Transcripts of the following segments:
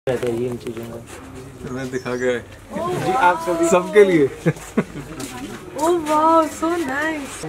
इन चीजों का मैं दिखा गया जी आप सभी सबके लिए। Oh wow so nice.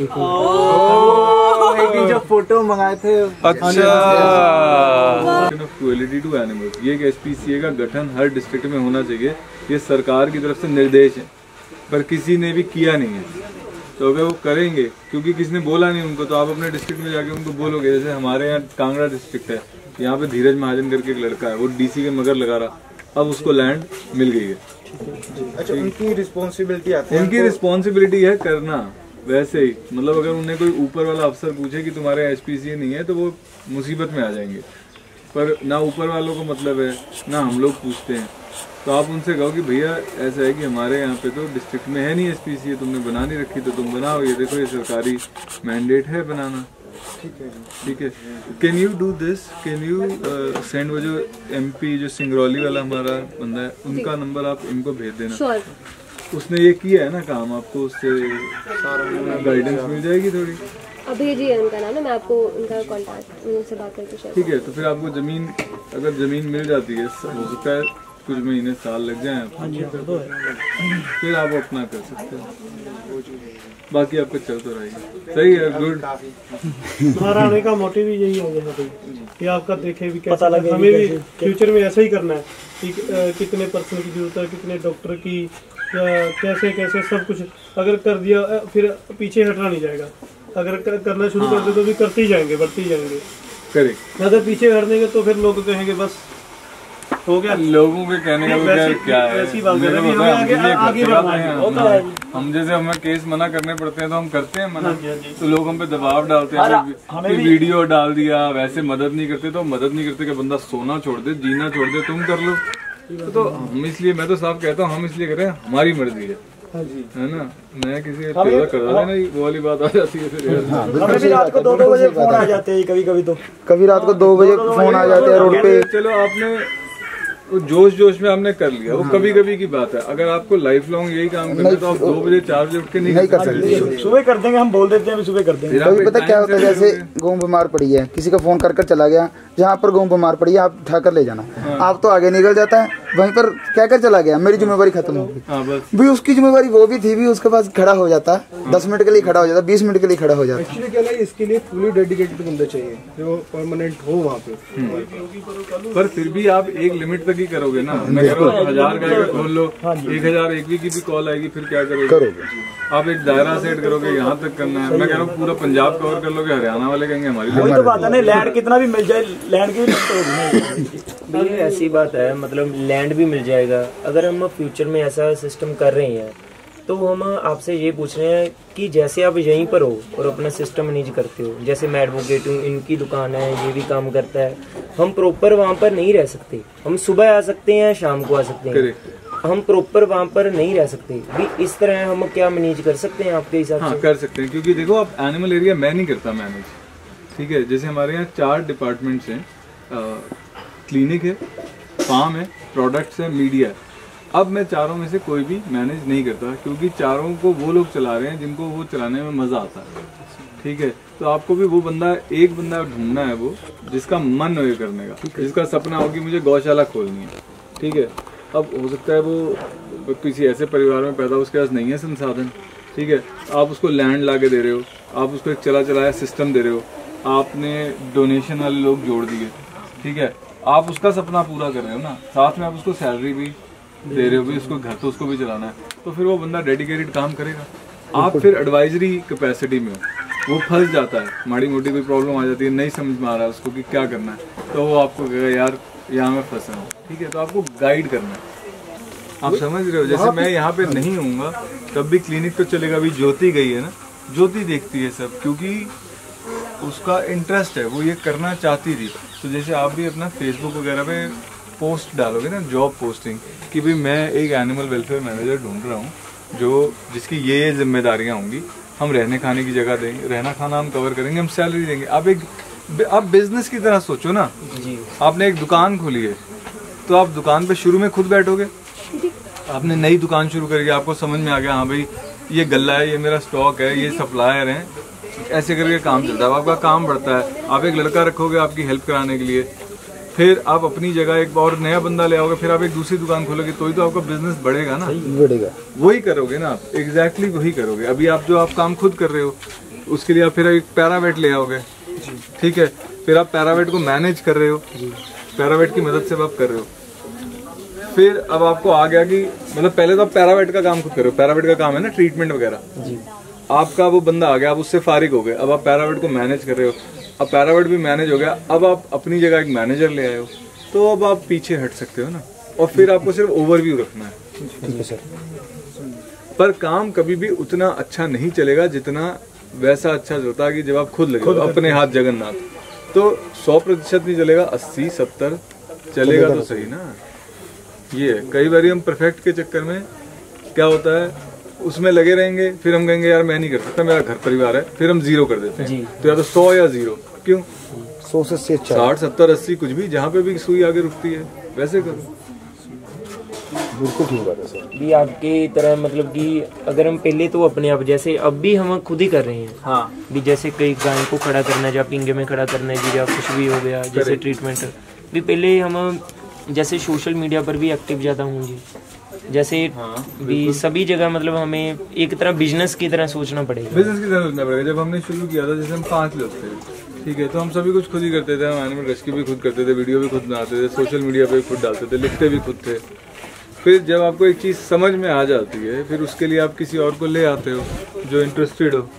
जो फोटो मंगाए थे। अच्छा क्रुएल्टी टू एनिमल्स, ये एक एसपीसीए का गठन हर डिस्ट्रिक्ट में होना चाहिए। ये सरकार की तरफ से निर्देश है, पर किसी ने भी किया नहीं है। तो अगर वो करेंगे, क्योंकि किसी ने बोला नहीं उनको, तो आप अपने डिस्ट्रिक्ट में जाके उनको बोलोगे। जैसे हमारे यहाँ कांगड़ा डिस्ट्रिक्ट है, यहाँ पे धीरज महाजन करके एक लड़का है, वो डीसी के मगर लगा रहा, अब उसको लैंड मिल गई है। अच्छा, उनकी रिस्पॉन्सिबिलिटी आती है, उनकी रिस्पॉन्सिबिलिटी है करना। वैसे ही मतलब अगर उन्हें कोई ऊपर वाला अफसर पूछे कि तुम्हारे एसपीसीए नहीं है, तो वो मुसीबत में आ जाएंगे। पर ना ऊपर वालों को मतलब है, ना हम लोग पूछते हैं। तो आप उनसे कहो कि भैया ऐसा है कि हमारे यहाँ पे तो डिस्ट्रिक्ट में है नहीं एसपीसीए, तुमने बना नहीं रखी, तो तुम बनाओ। ये देखो, ये सरकारी मैंडेट है बनाना। ठीक है। Can you do this? Can you send वो जो एमपी जो सिंगरौली वाला हमारा बंदा है, उनका नंबर आप इनको भेज देना। Sure. उसने ये किया है ना काम, आपको उससे गाइडेंस मिल जाएगी थोड़ी। अभी जी उनका नाम है, मैं आपको उनका कांटेक्ट उनसे बात करके शेयर। ठीक है, तो फिर आपको जमीन, अगर जमीन मिल जाती है, हो सकता है कुछ महीने साल लग जाए आपको, फिर आप अपना कर सकते हो। बाकी आपका चल तो रहेगा। सही है, गुड। हमारा आने का मोटिव ही यही हो गया था कि आपका देखे भी कैसा लगे, हमें भी फ्यूचर में ऐसा ही करना है कि कितने पर्सन की जरूरत है, कितने डॉक्टर की, कैसे कैसे सब कुछ अगर कर दिया फिर पीछे हटना नहीं जाएगा। अगर करना शुरू कर दे तो भी करते ही जाएंगे, बढ़ते ही जाएंगे। करेक्ट। अगर पीछे हट देंगे तो फिर लोग कहेंगे बस हो गया। लोगों के कहने का क्या है, हम जैसे हमें केस मना करने पड़ते हैं तो हम करते हैं मना, तो लोग हम पे दबाव डालते हैं कि वीडियो डाल दिया, वैसे मदद नहीं करते। तो मदद नहीं करते कि बंदा सोना छोड़ दे, जीना छोड़ दे, तुम कर लो। तो हम इसलिए, मैं तो साफ कहता हूँ, हम इसलिए कर रहे हैं, हमारी मर्जी है ना। मैं किसी कर रहा नहीं, वो वाली बात आ जाती है फिर। हमें भी रात को 2 बजे फोन आ जाते हैं, कभी तो कभी रात को 2 बजे फोन आ जाते हैं रोड पे। चलो आपने वो जोश में आपने कर लिया, वो कभी कभी की बात है। अगर आपको लाइफ लॉन्ग यही काम करना है तो आप 2 बजे 4 बजे उठ के नहीं कर सकते। सुबह कर देंगे, हम बोल देते हैं सुबह कर देंगे। कभी पता क्या होता है, जैसे गाँव बीमार पड़ी है, किसी का फोन कर चला गया, जहाँ पर गाँव बीमार पड़ी है आप उठाकर ले जाना। आप तो आगे निकल जाता है, वहीं पर क्या कर चला गया, मेरी जिम्मेवारी खत्म हो गई। भी उसकी जिम्मेवारी वो भी थी, भी उसके पास खड़ा हो जाता, 10 मिनट के लिए खड़ा हो जाता, 20 मिनट के लिए खड़ा हो जाता। एक्चुअली क्या है, इसके लिए फुली डेडिकेटेड बंदा चाहिए जो परमानेंट हो वहाँ पे। पर फिर भी आप एक लिमिट तक ही करोगे ना। मैं कह रहा हूँ 1000 का खोल लो, 1000 एक की भी कॉल आएगी, फिर क्या करोगे? आप एक दायरा सेट करोगे, यहाँ तक करना है। मैं कह रहा हूँ पूरा पंजाब कवर कर लोगे, हरियाणा वाले कहेंगे हमारी। वही तो बात है ना, लैंड कितना भी मिल जाए, लैंड की भी ऐसी बात है, मतलब लैंड भी मिल जाएगा। अगर हम फ्यूचर में ऐसा सिस्टम कर रहे हैं तो हम आपसे ये पूछ रहे हैं कि जैसे आप यहीं पर हो और अपना सिस्टम मैनेज करते हो, जैसे मैं एडवोकेट हूँ, इनकी दुकान है, ये भी काम करता है, हम प्रॉपर वहाँ पर नहीं रह सकते। हम सुबह आ सकते हैं, शाम को आ सकते हैं, हम प्रॉपर वहाँ पर नहीं रह सकते। भी इस तरह हम क्या मैनेज कर सकते हैं आपके हिसाब से? कर सकते हैं, क्योंकि देखो आप एनिमल एरिया मैं नहीं करता मैनेज, ठीक है। जैसे हमारे यहाँ 4 डिपार्टमेंट्स हैं, क्लिनिक है, फार्म है, प्रोडक्ट्स है, मीडिया है। अब मैं चारों में से कोई भी मैनेज नहीं करता, क्योंकि चारों को वो लोग चला रहे हैं जिनको वो चलाने में मजा आता है, ठीक है। तो आपको भी वो बंदा, एक बंदा ढूंढना है वो जिसका मन हो ये करने का, जिसका सपना हो कि मुझे गौशाला खोलनी है, ठीक है। अब हो सकता है वो किसी ऐसे परिवार में पैदा, उसके पास नहीं है संसाधन, ठीक है। आप उसको लैंड ला के दे रहे हो, आप उसको एक चला चलाया सिस्टम दे रहे हो, आपने डोनेशन वाले लोग जोड़ दिए, ठीक है। आप उसका सपना पूरा कर रहे हो ना, साथ में आप उसको सैलरी भी दे रहे हो, भी उसको घर तो उसको भी चलाना है, तो फिर वो बंदा डेडिकेटेड काम करेगा। आप फिर एडवाइजरी कैपेसिटी में हो, वो फंस जाता है, माड़ी मोटी कोई प्रॉब्लम आ जाती है, नहीं समझ में आ रहा है उसको कि क्या करना है, तो वो आपको कहेगा यार यहाँ मैं फंसा हूँ, ठीक है। तो आपको गाइड करना है, आप समझ रहे हो। जैसे मैं यहाँ पे नहीं हूँगा तब भी क्लिनिक तो चलेगा। अभी ज्योति गई है ना, ज्योति देखती है सब, क्योंकि उसका इंटरेस्ट है, वो ये करना चाहती थी। तो जैसे आप भी अपना फेसबुक वगैरह पे पोस्ट डालोगे ना, जॉब पोस्टिंग, कि भाई मैं एक एनिमल वेलफेयर मैनेजर ढूंढ रहा हूँ जो जिसकी ये जिम्मेदारियाँ होंगी, हम रहने खाने की जगह देंगे, रहना खाना हम कवर करेंगे, हम सैलरी देंगे। आप बिजनेस की तरह सोचो ना जी। आपने एक दुकान खोली है, तो आप दुकान पे शुरू में खुद बैठोगे, आपने नई दुकान शुरू करी, आपको समझ में आ गया हाँ भाई ये गल्ला है, ये मेरा स्टॉक है, ये सप्लायर है, ऐसे करके काम चलता है, आपका काम बढ़ता है। आप एक लड़का रखोगे आपकी हेल्प कराने के लिए, फिर आप अपनी जगह एक और नया बंदा ले आओगे, फिर आप एक दूसरी दुकान खोलोगे, तो ही तो आपका बिजनेस बढ़ेगा ना, बढ़ेगा। वही करोगे ना आप, एग्जैक्टली वही करोगे। अभी आप जो आप काम खुद कर रहे हो, उसके लिए आप फिर एक पैरावेट ले आओगे, ठीक है, फिर आप पैरावेट को मैनेज कर रहे हो, पैरावेट की मदद से आप कर रहे हो। फिर अब आपको आ गया कि मतलब पहले तो आप पैरावेट का काम खुद कर रहे हो, पैरावेट का काम है ना ट्रीटमेंट वगैरह, आपका वो बंदा आ गया, आप उससे फारिग हो गए, अब आप पैरावेट को मैनेज कर रहे हो, अब पैरावेट भी मैनेज हो गया, अब आप अपनी जगह एक मैनेजर ले आए हो, तो अब आप पीछे हट सकते हो ना, और फिर आपको सिर्फ ओवरव्यू रखना है। पर काम कभी भी उतना अच्छा नहीं चलेगा जितना वैसा अच्छा होता है कि जब आप खुद लगे अपने हाथ जगन्नाथ, तो 100% नहीं चलेगा, 80-70 चलेगा तो सही ना। ये कई बार हम परफेक्ट के चक्कर में क्या होता है, उसमें लगे रहेंगे, फिर हम कहेंगे यार मैं नहीं कर सकता, मेरा घर परिवार है, फिर हम 0 कर देते हैं। तो या तो 100 या 0, क्यों 100 से 60, 70, 80 कुछ भी, जहाँ पे भी सुई आगे रुकती है वैसे करो। बिल्कुल ठीक बात है सर। भी आपके तरह मतलब कि अगर हम पहले तो अपने आप जैसे अब भी हम खुद ही कर रहे हैं, हाँ भी जैसे कई गाय को खड़ा करना है, या पिंगे में खड़ा करना है जी, या कुछ भी हो गया जैसे ट्रीटमेंट भी, पहले हम जैसे सोशल मीडिया पर भी एक्टिव ज़्यादा हूँ जी, जैसे भी सभी जगह मतलब हमें एक तरह बिजनेस की तरह सोचना पड़ेगा, बिजनेस की तरह सोचना पड़ेगा। जब हमने शुरू किया था, जैसे हम 5 लोग थे, ठीक है, तो हम सभी कुछ खुद ही करते थे, हम एनिमल रेस्क्यू भी खुद करते थे, वीडियो भी खुद बनाते थे, सोशल मीडिया पे खुद डालते थे, लिखते भी खुद थे। फिर जब आपको एक चीज़ समझ में आ जाती है, फिर उसके लिए आप किसी और को ले आते हो जो इंटरेस्टेड हो।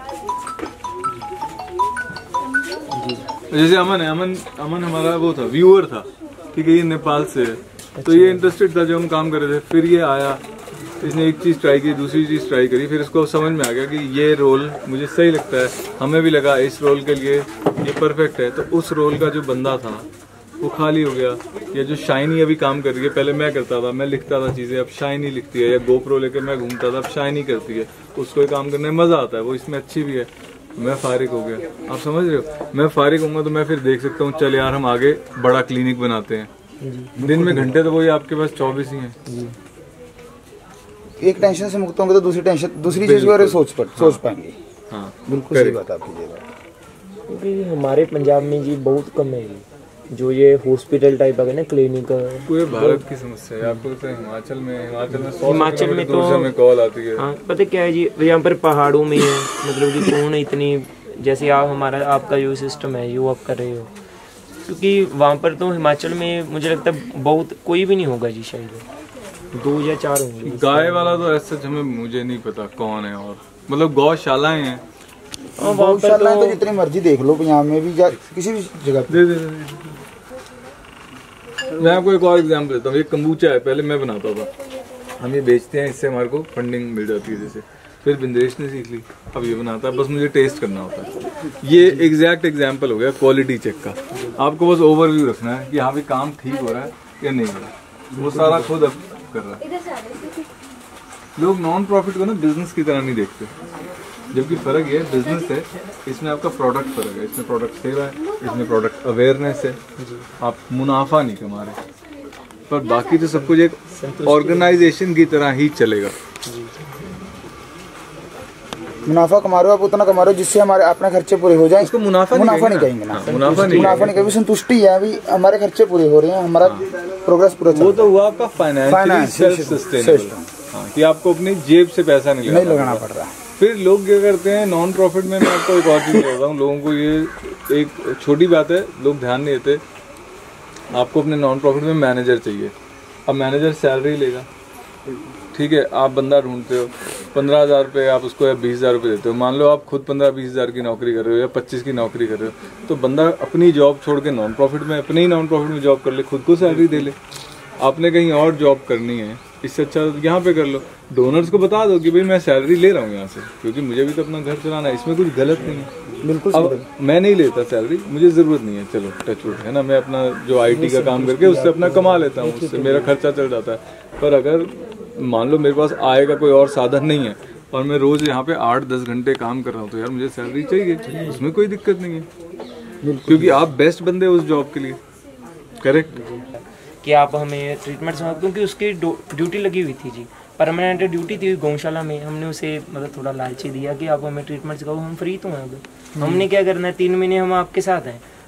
जैसे अमन है, अमन हमारा वो था, व्यूअर था, ठीक है, ये नेपाल से है, तो ये इंटरेस्टेड था जो हम काम कर रहे थे। फिर ये आया, इसने एक चीज़ ट्राई की, दूसरी चीज़ ट्राई करी, फिर इसको समझ में आ गया कि ये रोल मुझे सही लगता है, हमें भी लगा इस रोल के लिए ये परफेक्ट है। तो उस रोल का जो बंदा था वो खाली हो गया। या जो शाइनी अभी काम कर रही है, पहले मैं करता था, मैं लिखता था चीज़ें, अब शाइनी लिखती है, या गोप्रो लेके मैं घूमता था, अब शाइनी करती है। उसको ये काम करने में मज़ा आता है, वो इसमें अच्छी भी है। मैं फारिग हो गया, आप समझ रहे हो, मैं फारिग होऊंगा तो मैं फिर देख सकता हूँ, चल यार हम आगे बड़ा क्लिनिक बनाते हैं। दिन में घंटे तो वही आपके पास 24 ही हैं। एक टेंशन से मुक्त होंगे तो दूसरी चीज के बारे में सोच पाएंगे। हाँ बिल्कुल सही बात आपकी जगह। क्योंकि हमारे पंजाब में जी बहुत कम है जो ये हॉस्पिटल टाइप है ना, क्लिनिक। पूरे भारत की समस्या है, आपको तो हिमाचल में तो कॉल आती है। हाँ पता क्या है जी, यहाँ पर पहाड़ों में है, मतलब कि कौन इतनी, जैसे आप हमारा आपका जो सिस्टम है जो आप कर रहे हो, क्योंकि वहाँ पर तो हिमाचल में मुझे लगता है बहुत कोई भी नहीं होगा जी, शायद 2 या 4 होंगे। गाय वाला तो ऐसा हमें मुझे नहीं पता कौन है, और मतलब गौशालाएं हैं, गौशालाएं तो जितनी मर्जी देख लो, यहाँ में भी किसी भी जगह दे। मैं आपको एक और एग्जाम्पल देता हूँ। ये कम्बूचा है, पहले मैं बनाता था, हम ये बेचते हैं, इससे हमारे को फंडिंग मिल जाती है जैसे। फिर बिंद्रेश ने सीख ली, अब ये बनाता है, बस मुझे टेस्ट करना होता है। ये एग्जैक्ट एग्जाम्पल हो गया क्वालिटी चेक का। आपको बस ओवरव्यू रखना है कि हाँ भाई काम ठीक हो रहा है या नहीं हो रहा है, वो सारा खुद अब कर रहा है। लोग नॉन प्रॉफिट को ना बिजनेस की तरह नहीं देखते, जबकि फ़र्क ये बिजनेस है, इसमें आपका प्रोडक्ट फ़र्क है, इसमें प्रोडक्ट सेवा है, इसमें प्रोडक्ट अवेयरनेस है, आप मुनाफा नहीं कमा रहे, पर बाकी तो सब कुछ एक ऑर्गेनाइजेशन की तरह ही चलेगा। मुनाफा कमा रहे हो आप, उतना कमा रहे हो जिससे हमारे अपने खर्चे पूरे हो जाएं। इसको मुनाफा नहीं कहेंगे ना, मुनाफा नहीं कभी, संतुष्टि है, अभी हमारे खर्चे पूरे हो रहे हैं, हमारा प्रोग्रेस पूरा चल रहा है। वो तो हुआ आपका फाइनेंशियल सेल्फ सस्टेनेबल, कि आपको अपनी जेब से पैसा नहीं लगाना पड़ रहा है। फिर लोग क्या करते हैं नॉन प्रॉफिट में, मैं आपको एक और चीज़ बताता हूँ, लोगों को ये एक छोटी बात है, लोग ध्यान नहीं देते। आपको अपने नॉन प्रॉफिट में मैनेजर चाहिए, अब मैनेजर सैलरी लेगा, ठीक है, आप बंदा ढूंढते हो, 15,000 रुपये आप उसको या 20,000 रुपये देते हो। मान लो आप खुद 15-20 हज़ार की नौकरी कर रहे हो या 25 की नौकरी कर रहे हो, तो बंदा अपनी जॉब छोड़ के नॉन प्रॉफिट में, अपने ही नॉन प्रॉफिट में जॉब कर ले, खुद को सैलरी दे ले। आपने कहीं और जॉब करनी है, इससे अच्छा यहाँ पे कर लो। डोनर्स को बता दो कि भाई मैं सैलरी ले रहा हूँ यहाँ से, क्योंकि मुझे भी तो अपना घर चलाना है, इसमें कुछ गलत नहीं है। बिल्कुल। अब मैं नहीं लेता सैलरी, मुझे ज़रूरत नहीं है, चलो टचवुड है ना, मैं अपना जो IT का काम करके उससे अपना कमा लेता हूँ, उससे मेरा खर्चा चल जाता है। पर अगर मान लो मेरे पास आय का कोई और साधन नहीं है और मैं रोज़ यहाँ पे 8-10 घंटे काम कर रहा हूँ, तो यार मुझे सैलरी चाहिए, उसमें कोई दिक्कत नहीं है, क्योंकि आप बेस्ट बंदे उस जॉब के लिए। करेक्ट कि आप हमें ट्रीटमेंट समझ, क्योंकि उसकी ड्यूटी लगी हुई थी जी, परमानेंट ड्यूटी थी गौशाला में। हमने उसे मतलब थोड़ा लालची दिया कि आप हमें ट्रीटमेंट सिखाओ, हम फ्री तो हैं अब, हमने क्या करना है, 3 महीने हम आपके साथ हैं,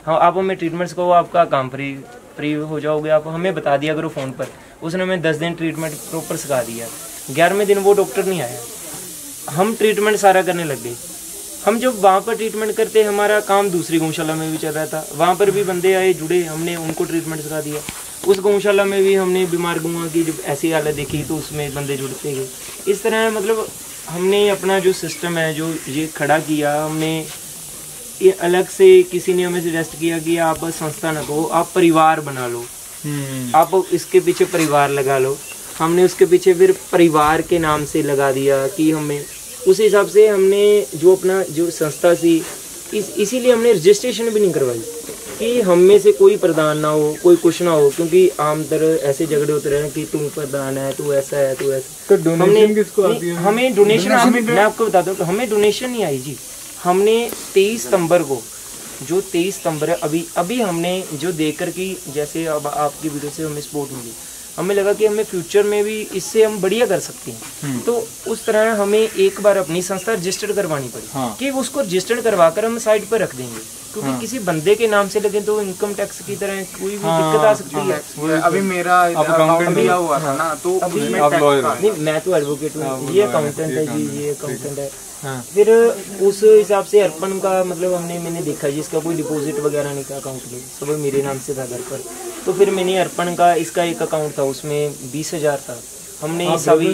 हाँ आप हमें ट्रीटमेंट्स को, आपका काम फ्री हो जाओगे, आप हमें बता दिया करो फ़ोन पर। उसने हमें 10 दिन ट्रीटमेंट प्रॉपर सिखा दिया। 11वें दिन वो डॉक्टर नहीं आया, हम ट्रीटमेंट सारा करने लग गए। हम जब वहाँ पर ट्रीटमेंट करते, हमारा काम दूसरी गौशाला में भी चल रहा था, वहाँ पर भी बंदे आए जुड़े, हमने उनको ट्रीटमेंट सिखा दिया। उस गौशाला में भी हमने बीमार गौओं की जब ऐसी हालत देखी तो उसमें बंदे जुड़ते गए। इस तरह मतलब हमने अपना जो सिस्टम है जो ये खड़ा किया, हमने ये अलग से, किसी ने हमें सजेस्ट किया कि आप संस्था न कहो, आप परिवार बना लो, आप इसके पीछे परिवार लगा लो। हमने उसके पीछे फिर परिवार के नाम से लगा दिया कि हमें उस हिसाब से हमने जो अपना जो संस्था थी इसीलिए हमने रजिस्ट्रेशन भी नहीं करवाई कि हम में से कोई प्रधान ना हो, कोई कुछ ना हो, क्योंकि आम तरह ऐसे झगड़े होते रहे कि तू प्रधान है, तू ऐसा है, तू ऐसा। तो डोनेशन किसको आती है? हमें डोनेशन, मैं आपको बताता हूँ, हमें डोनेशन नहीं आई जी। हमने 23 सितंबर को, जो 23 सितंबर है, अभी हमने जो देखकर कि जैसे अब आपकी वीडियो से हमें सपोर्ट मिली, हमें लगा कि हमें फ्यूचर में भी इससे हम बढ़िया कर सकते हैं। तो उस तरह हमें एक बार अपनी संस्था रजिस्टर्ड करवानी पड़ी। हाँ। कि उसको रजिस्टर्ड करवाकर हम साइड पर रख देंगे, क्योंकि हाँ। किसी बंदे के नाम से लगे तो इनकम टैक्स की तरह कोई भी दिक्कत आ सकती है। अभी मेरा अकाउंट दिया हुआ था ना, तो नहीं, मैं तो एडवोकेट हूँ, ये अकाउंटेंट है जी, ये अकाउंटेंट है। हाँ। फिर उस हिसाब से अर्पण का मतलब मैंने देखा जिसका कोई डिपॉजिट वगैरह नहीं था अकाउंट में, सब मेरे नाम से था घर पर। तो फिर मैंने अर्पण का, इसका एक अकाउंट था, उसमें 20,000 था। हमने सभी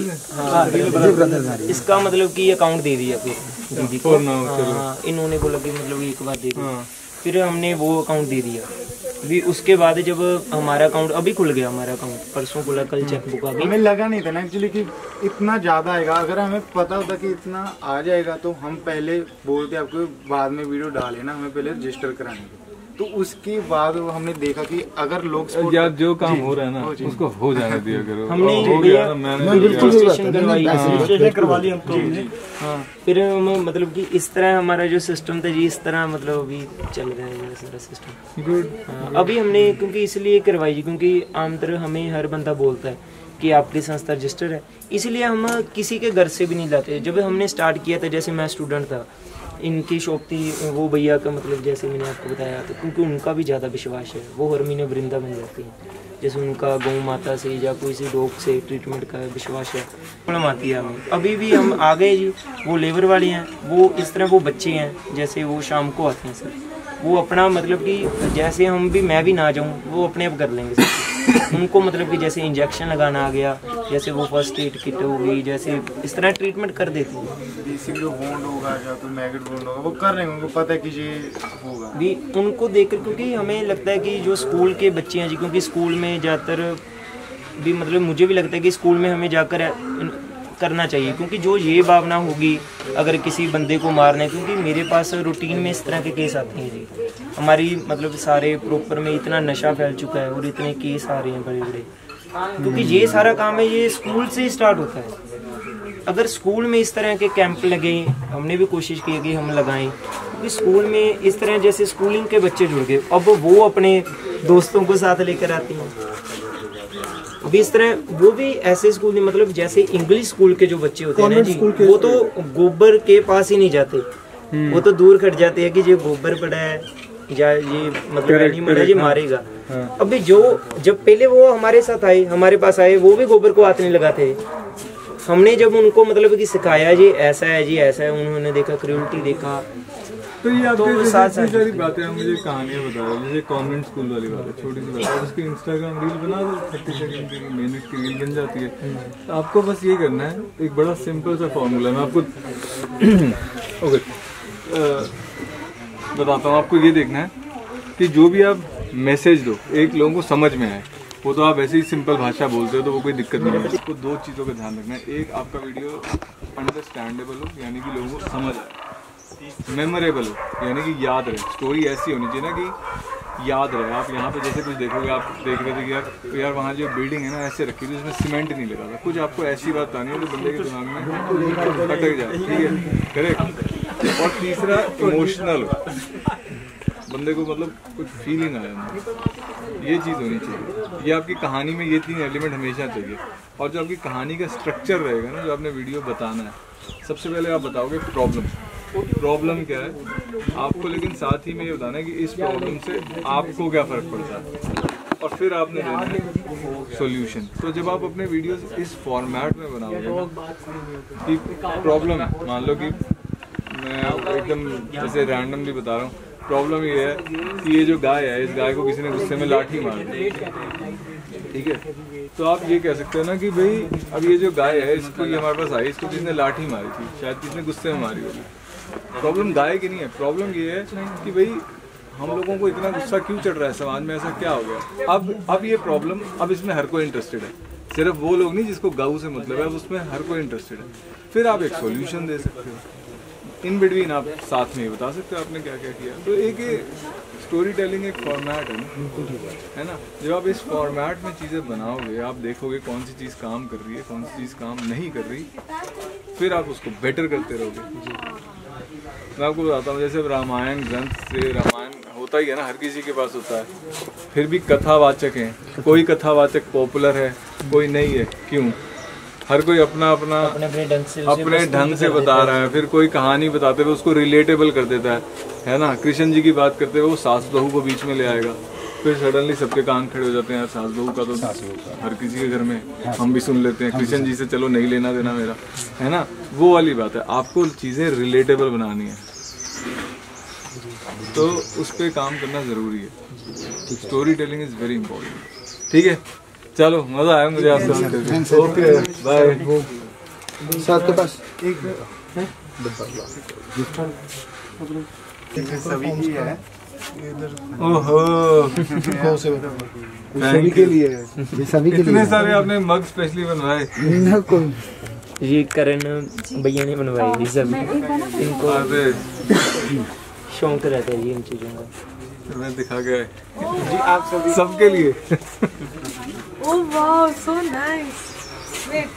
इसका मतलब कि अकाउंट दे दिया फिर दीदी को। हाँ, इन्होंने बोला कि मतलब एक बार दे दिया, फिर हमने वो अकाउंट दे दिया। भी उसके बाद जब हमारा अकाउंट अभी खुल गया, हमारा अकाउंट परसों खुला, कल चेकबुक आ गई। हमें लगा नहीं था ना एक्चुअली कि इतना ज्यादा आएगा। अगर हमें पता होता कि इतना आ जाएगा तो हम पहले बोलते आपको बाद में वीडियो डाले ना, हमें पहले रजिस्टर कराने। तो उसके बाद हमने देखा कि अगर लोग यार जो काम हो रहा है ना उसको हो जाने दिया करो। हमने हो गया ना, मैंने रजिस्ट्रेशन करवा ली हम। हाँ, फिर हम मतलब कि इस तरह हमारा जो सिस्टम था जी, इस तरह मतलब अभी चल रहा है सारा सिस्टम। गुड। अभी हमने क्योंकि इसलिए करवाई जी, क्योंकि आमतौर हमें हर बंदा बोलता है कि आपकी संस्था रजिस्टर है, इसलिए हम किसी के घर से भी नहीं लाते। जब हमने स्टार्ट किया था, जैसे मैं स्टूडेंट था, इनकी शॉप थी, वो भैया का मतलब जैसे मैंने आपको बताया, तो क्योंकि उनका भी ज़्यादा विश्वास है, वो हर महीने वृंदा बन जाती हैं। जैसे उनका गौ माता से या कोई सी डॉग से ट्रीटमेंट का विश्वास है, प्रॉब्लम आती है हमें। अभी भी हम आ गए जी, वो लेबर वाले हैं, वो इस तरह वो बच्चे हैं, जैसे वो शाम को आते हैं सर, वो अपना मतलब कि जैसे हम भी, मैं भी ना जाऊँ, वो अपने आप कर लेंगे सर। उनको मतलब कि जैसे इंजेक्शन लगाना आ गया, जैसे वो फर्स्ट एड किट हो गई, जैसे इस तरह ट्रीटमेंट कर देती है। जो वोंड होगा या तो मैगेट वोंड होगा, वो कर रहे हैं, उनको पता है कि ये होगा भी उनको देखकर। क्योंकि हमें लगता है कि जो स्कूल के बच्चे हैं जी, क्योंकि स्कूल में ज़्यादातर भी मतलब मुझे भी लगता है कि स्कूल में हमें जाकर करना चाहिए, क्योंकि जो ये भावना होगी अगर किसी बंदे को मारना है, क्योंकि मेरे पास रूटीन में इस तरह के केस आते हैं जी। हमारी मतलब सारे प्रॉपर में इतना नशा फैल चुका है और इतने केस आ रहे हैं बड़े बड़े, क्योंकि ये सारा काम है ये स्कूल से स्टार्ट होता है। अगर स्कूल में इस तरह के कैंप लगे, हमने भी कोशिश की कि हम लगाएं, क्योंकि स्कूल में इस तरह जैसे स्कूलिंग के बच्चे जुड़ गए, अब वो अपने दोस्तों को साथ लेकर आती हैं। अभी इस तरह वो भी ऐसे स्कूल नहीं, मतलब जैसे इंग्लिश स्कूल के जो बच्चे होते हैं ना जी, वो तो गोबर के पास ही नहीं जाते, वो तो दूर खट जाते हैं कि ये गोबर पड़ा है या ये मतलब एनिमल है, ये मारेगा। अभी जो जब पहले वो हमारे साथ आए, हमारे पास आए, वो भी गोबर को हाथ नहीं लगाते। हमने जब उनको मतलब कि सिखाया जी ऐसा है जी ऐसा है, उन्होंने देखा क्रूरटी देखा। तो ये आपके साथ सारी बातें आप मुझे कहानियाँ बता रहे हो, जैसे कॉन्वेंट स्कूल वाली बात है, छोटी सी बात है, उसकी इंस्टाग्राम रील बना दो, 30 सेकंड की मिनट की रील बन जाती है। तो आपको बस ये करना है, एक बड़ा सिंपल सा फॉर्मूला मैं आपको ओके बताता हूँ। आपको ये देखना है कि जो भी आप मैसेज दो एक लोगों को समझ में आए, वो तो आप ऐसे ही सिंपल भाषा बोलते हो तो वो कोई दिक्कत नहीं है। आपको दो चीज़ों का ध्यान रखना है, एक आपका वीडियो अंडरस्टैंडेबल हो, यानी कि लोगों को समझ आए, मेमोरेबल हो, यानी कि याद रहे। स्टोरी ऐसी होनी चाहिए ना कि याद रहे। आप यहाँ पे जैसे कुछ देखोगे, आप देख रहे थे कि यार वहाँ जो बिल्डिंग है ना ऐसे रखी थी, उसमें सीमेंट नहीं लगा था, कुछ आपको ऐसी बात आनी है जो बंदे के दिमाग में अटक जाए, ठीक है, करेक्ट। और तीसरा इमोशनल हो, बंदे को मतलब कुछ फीलिंग आया, ये चीज़ होनी चाहिए। ये आपकी कहानी में ये 3 एलिमेंट हमेशा चाहिए। और जो आपकी कहानी का स्ट्रक्चर रहेगा ना, जो आपने वीडियो बताना है, सबसे पहले आप बताओगे प्रॉब्लम, प्रॉब्लम क्या है आपको, लेकिन साथ ही में ये बताना है कि इस प्रॉब्लम से आपको क्या फ़र्क पड़ता है, और फिर आपने देना है सॉल्यूशन। तो जब आप अपने वीडियोस इस फॉर्मेट में बनाओगे कि प्रॉब्लम है, मान लो कि मैं एकदम जैसे रैंडमली बता रहा हूँ, प्रॉब्लम ये है कि ये जो गाय है, इस गाय को किसी ने गुस्से में लाठी मार दी, ठीक है, तो आप ये कह सकते हो ना कि भाई अब ये जो गाय है, इसको ये हमारे पास आई, इसको किसने लाठी मारी थी, शायद किसने गुस्से में मारी होगी। प्रॉब्लम गाय की नहीं है, प्रॉब्लम ये है कि भाई हम लोगों को इतना गुस्सा क्यों चढ़ रहा है, समाज में ऐसा क्या हो गया। अब ये प्रॉब्लम, अब इसमें हर कोई इंटरेस्टेड है, सिर्फ वो लोग नहीं जिसको गऊ से मतलब है, अब उसमें हर कोई इंटरेस्टेड है। फिर आप एक सॉल्यूशन दे सकते हो, इन बिटवीन आप साथ में ही बता सकते हो आपने क्या क्या किया। तो एक ये स्टोरी टेलिंग एक फॉर्मेट है ना, जब आप इस फॉर्मेट में चीज़ें बनाओगे, आप देखोगे कौन सी चीज़ काम कर रही है, कौन सी चीज़ काम नहीं कर रही, फिर आप उसको बेटर करते रहोगे। मैं आपको बताता हूँ, जैसे रामायण ग्रंथ से, रामायण होता ही है ना, हर किसी के पास होता है, फिर भी कथावाचक हैं, कोई कथावाचक पॉपुलर है, कोई नहीं है, क्यों? हर कोई अपना अपने ढंग से बता रहा है। फिर कोई कहानी बताते हुए उसको रिलेटेबल कर देता है ना। कृष्ण जी की बात करते हुए वो सास बहू को बीच में ले आएगा, फिर सडनली सबके कान खड़े हो जाते हैं, यार सास बहू का तो हर किसी के घर में, हम भी सुन लेते हैं, कृष्ण जी से चलो नहीं लेना देना मेरा, है ना। वो वाली बात है, आपको चीज़ें रिलेटेबल बनानी है, तो उस पर काम करना ज़रूरी है। Story telling is very important. ठीक है, चलो मज़ा आया मुझे आपसे बात करके। Okay bye. साथ के पास सभी की है। ओहो, सभी के लिए है, सभी के लिए। इतने सारे आपने मग स्पेशली बनवाए। ये करण भैया ने बनवाई ये सब, इनको शौक रहता है ये इन चीज़ों का। मैं दिखा गया जी, आप सभी सबके लिए। Oh wow, so nice. Wait.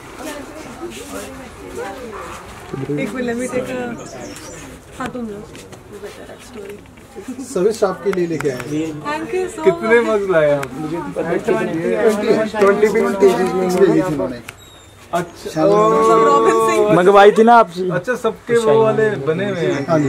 एक minute, let me take a. हाँ तुम लो, better story. सभी स्टाफ के लिए लेके आए। Thank you so कितने much. मग लाए आप? मुझे पता है कितने 20 पेजेस में भेजी थी उन्होंने। अच्छा रॉबिन सिंह मंगवाई थी ना आपसे। अच्छा, सबके वो वाले बने हुए हैं। हाँ जी,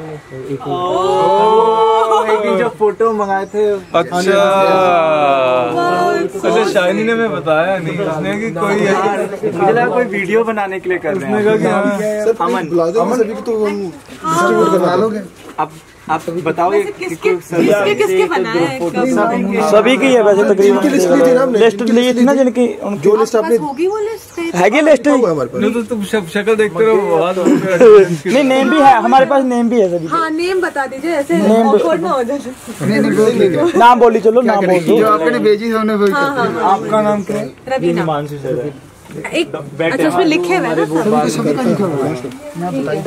एक जो फोटो मंगाए थे। अच्छा अच्छा, शाइनी ने मैं बताया नहीं, उसने कि कोई वीडियो बनाने के लिए कर रहे उसने कहा कि हाँ, अमन बुला दो सभी को, तो हम डिस्ट्रीब्यूट करवा लोगे। आप बताओगे किसके बनाया है? सभी की है वैसे तकरीबन। लिस्ट ली थी ना जिनकी, जो लिस्ट आपने होगी वो लिस्ट है की लिस्ट। हमारे पास नहीं तो तुम शक्ल देखते रहो, आवाज नहीं, नेम भी है हमारे पास, नेम भी है सभी। हाँ नेम बता दीजिए, ऐसे awkward ना हो जाए। नहीं बोल लेंगे। नाम बोली, चलो नाम बोल दो। जो आपने भेजी है उन्हें वही करते हैं। आपका नाम क्या है? रवीना। हिमांशु सर है। एक अच्छा उसमें लिखे हुए हैं ना सब? सभी का लिखा हुआ है। मैं बताई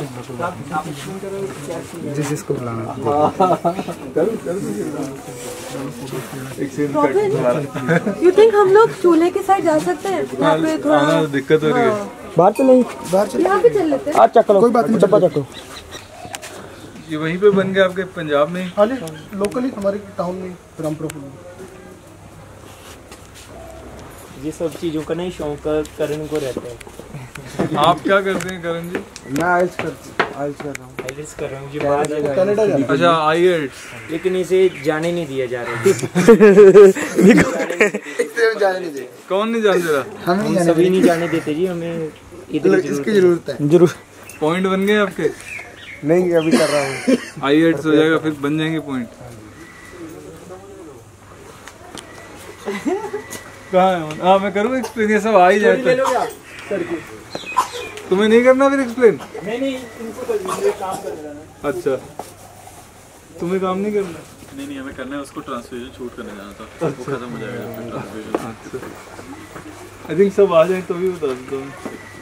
जिस जिसको बुलाना। You think हम लोग चूल्हे के साइड जा सकते हैं? यहाँ पे थोड़ा दिक्कत हो रही है। बाहर चलेंगे, बाहर चल, यहाँ पे चल लेते हैं। आज चक लो, कोई बात नहीं, डब्बा चको। ये वहीं पे बन गया आपके पंजाब में? हाँ जी, लोकली हमारे टाउन में रामपुरा में। ये सब चीजों का नहीं शौक करण को रहता है। आप क्या करते हैं करण जी? मैं आइल्स कर रहा हूँ। आइलेट्स कर रहा हूँ, मुझे बाहर जाना है। कनाडा जाना। अच्छा, IELTS। लेकिन इसे जाने नहीं दिया जा रहा है। जाने नहीं दे, कौन नहीं जान जरा? हम नहीं हम जाने सभी नहीं जाने देते जी, हमें इधर इसकी जरूरत है। जरूर। पॉइंट बन गए आपके? नहीं, अभी कर रहा हूँ। IELTS हो जाएगा, फिर बन जाएंगे पॉइंट। कहाँ है? हाँ, मैं करूँ एक्सप्लेन, ये सब आ ही जाए तो। तुम्हें नहीं करना फिर एक्सप्लेन? नहीं, इनको तो काम करना है। अच्छा, तुम्हें काम नहीं करना? नहीं हमें करना है, उसको ट्रांसलेशन शूट करने जाना था, वो खत्म हो जाएगा फिर ट्रांसलेशन। अच्छा, आई थिंक सब आ जाए तो भी बता देता हूँ।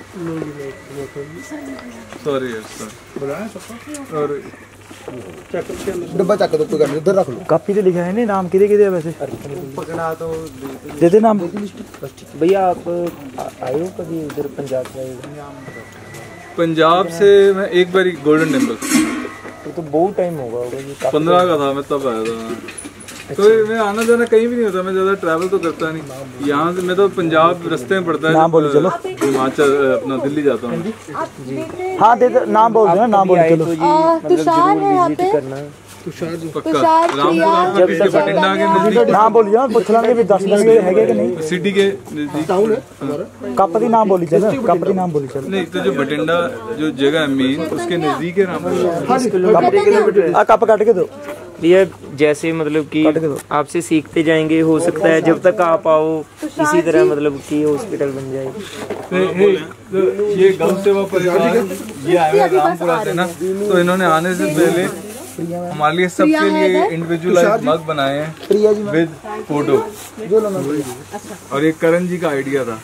सॉरी यार, सॉरी। बुलाया सबको। और डब्बा चक दो, कोई इधर रख लो। कापी तो लिखा है नहीं, नाम किधे किधे वैसे पकड़ा तो दे दे नाम। भैया आप आए हो कभी उधर पंजाब से? आए हो? पंजाब से मैं एक बार गोल्डन टेम्पल, तो बहुत टाइम होगा ये। 15 का था मैं तब आया था। तो मैं आना जाना कहीं भी नहीं होता, मैं ज़्यादा ट्रैवल तो करता नहीं। यहाँ से मैं तो पंजाब रास्ते में पड़ता है, नाम बोलो चलो। हिमाचल अपना दिल्ली जाता हूँ। हाँ दे दो, नाम बोल देना, नाम बोल चलो। तुषार है यहाँ पे, पक्का रामपुर के बठिंडा के नजदीक, नाम बोली जाओ, पूछ लेंगे भी 10 दिन के हैगे कि नहीं। सिटी के नजदीक कप दी नाम बोली चलो, कप दी नाम बोली चलो। नहीं, तो जो बठिंडा जो जगह है मेन, उसके नजदीक है रामपुर। 20 किलोमीटर। कप काट के दो भैया, जैसे मतलब कि आपसे सीखते जाएंगे, हो सकता है जब तक आप आओ इसी तरह मतलब कि हॉस्पिटल बन जाए। ये गौ सेवा परिवार ये आए हुए रामपुरा से ना, तो इन्होंने आने से पहले हमारे लिए सबके लिए इंडिविजुअलाइज मग बनाए हैं विद फोटो। और ये करण जी का आइडिया था।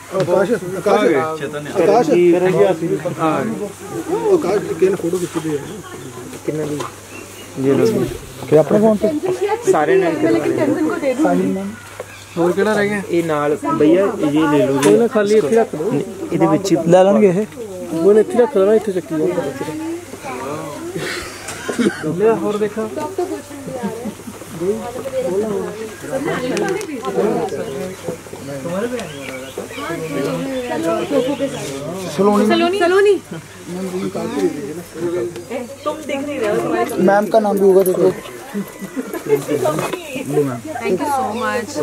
कि अपने फोन पे सारे ਹੋਰ ਕਿਹੜਾ ਰਹਿ ਗਿਆ? ਇਹ ਨਾਲ ਭਈਆ ਇਹ ਲੈ ਲਓ ਜੀ, ना खाली इतने रख दो, ਇਹਦੇ ਵਿੱਚ ਹੀ ले लेंगे ये। वो इतने रख दो ना, इतने चक्की ले और देखा सलोनी मैम का नाम भी होगा देखो। Thank you so much.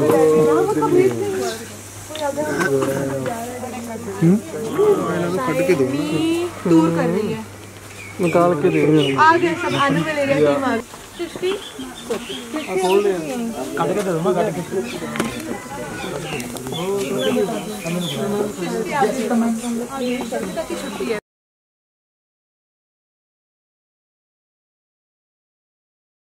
Tour कर रही है, निकाल के दे आ गए सब एनिमल एरिया टीम आ गई। सृष्टि काट के दे दो ना, काट के। छुट्टी है।